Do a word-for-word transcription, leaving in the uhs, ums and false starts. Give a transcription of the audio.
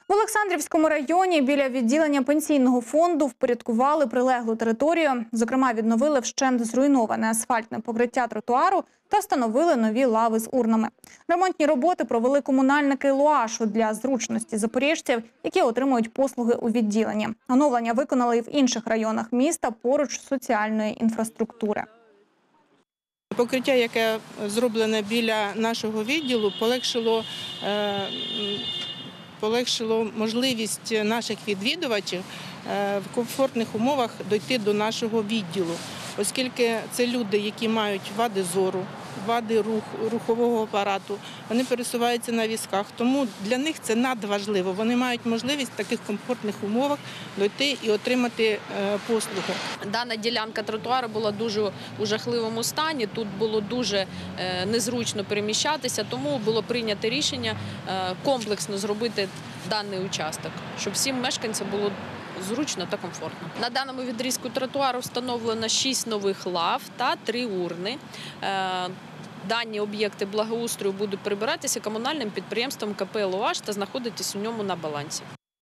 В Олександрівському районі біля відділення пенсійного фонду впорядкували прилеглу територію. Зокрема, відновили вщент зруйноване асфальтне покриття тротуару та встановили нові лави з урнами. Ремонтні роботи провели комунальники ЛУАШу для зручності запоріжців, які отримують послуги у відділенні. Оновлення виконали і в інших районах міста поруч соціальної інфраструктури. Покриття, яке зроблене біля нашого відділу, полегшило, полегшило можливість наших відвідувачів в комфортних умовах дійти до нашого відділу, оскільки це люди, які мають вади зору, вади рух, рухового апарату, вони пересуваються на візках, тому для них це надважливо. Вони мають можливість в таких комфортних умовах дійти і отримати послуги. Дана ділянка тротуару була дуже у жахливому стані, тут було дуже незручно переміщатися, тому було прийнято рішення комплексно зробити даний участок, щоб всім мешканцям було зручно та комфортно. На даному відрізку тротуару встановлено шість нових лав та три урни. Дані об'єкти благоустрою будуть прибиратися комунальним підприємством КП «ЛУАШ» та знаходитись у ньому на балансі.